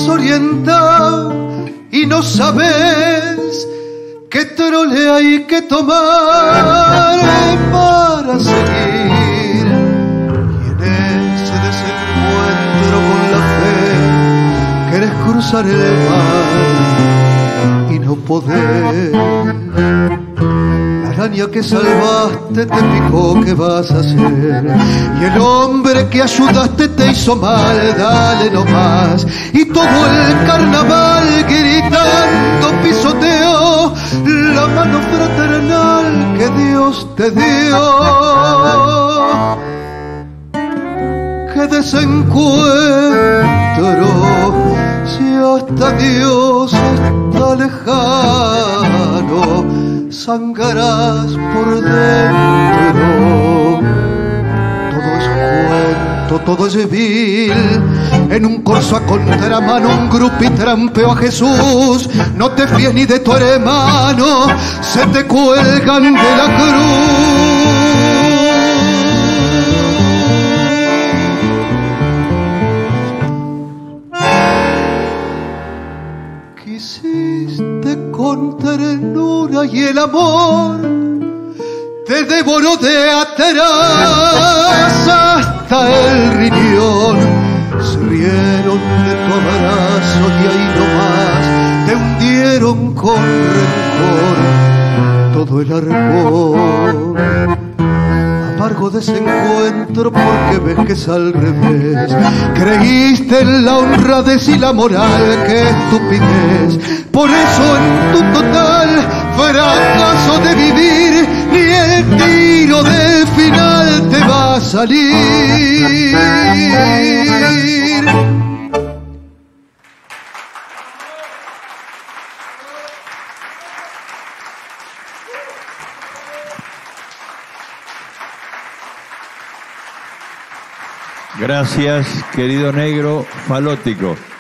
desorientado y no sabes qué trole hay que tomar para seguir. Y en ese desencuentro con la fe querés cruzar el mar y no podés. La araña que salvaste te picó, ¿qué vas a hacer? Y el hombre que ayudaste te hizo mal, dale nomás. Y todo el carnaval gritando pisoteó la mano fraternal que Dios te dio. ¡Qué desencuentro! Si hasta Dios está lejano, sangrarás por dentro. Todo es cuento, todo es vil. En un corso a contramano un grupi trampeó a Jesús. No te fíes ni de tu hermano, se te cuelgan de la cruz. Quisiste con ternura y el amor te devoró de atrás hasta el riñón. Se rieron de tu abrazo y ahí nomás te hundieron con rencor todo el arcón. Amargo desencuentro porque ves que es al revés. Creíste en la honradez y la moral, qué estupidez. Por eso en tu total fracaso de vivir ni el tiro del final te va a salir. Gracias, querido negro falótico.